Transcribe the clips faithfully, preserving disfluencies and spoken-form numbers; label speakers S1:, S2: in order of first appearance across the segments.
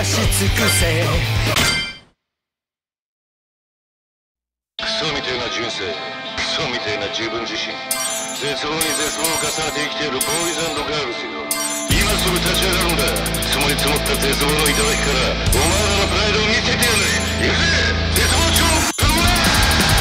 S1: やし尽くせ。
S2: クソみてえな人生、クソみてえな自分自身、絶望に絶望を重ねて生きているボーイズ&ガールズよ。今すぐ立ち上がるんだ。積もり積もった絶望の頂からお前らのプライドを見せてやる。行くぜ絶望超プロレス。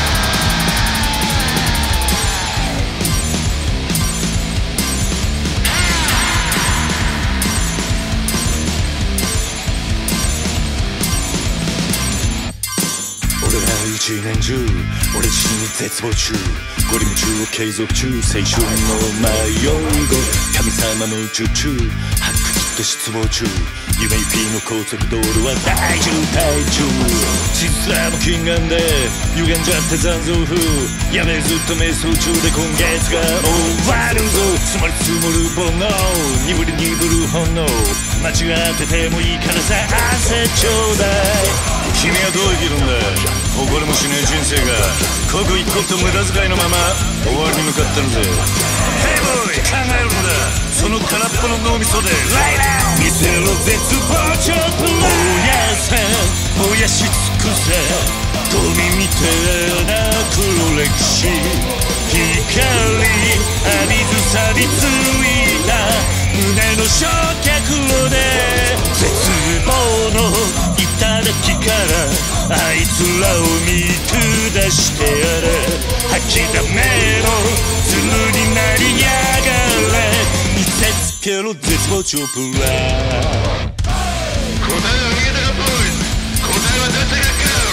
S3: 俺は一年中俺自身に絶望中、ゴリ夢中を継続中、青春の迷い子、神様夢中中、白気と失望中、夢行きの高速道路は大渋滞中、実はもう禁眼で歪んじゃって残像風、やべえずっと瞑想中で今月が終わるぞ。積もり積もる煩悩、鈍り鈍る本能、間違っててもいいからさ汗ちょうだい。君はどう生きるんだ。誇りもしねえ人生が刻一刻と無駄遣いのまま終わりに向かってるぜ。ヘイボーイ考えるんだ、その空っぽの脳みそでライラー見せろ絶望超プライス。燃やし尽くせゴミみてえな黒歴史、光浴びず錆びついた胸の焼却炉で絶望の頂からあいつらを見下してやれ。吐きだめろズルになりやがれ、見せつけろ絶望超プライ。
S2: 答えは見えたかボーイズ、答えは出せがか。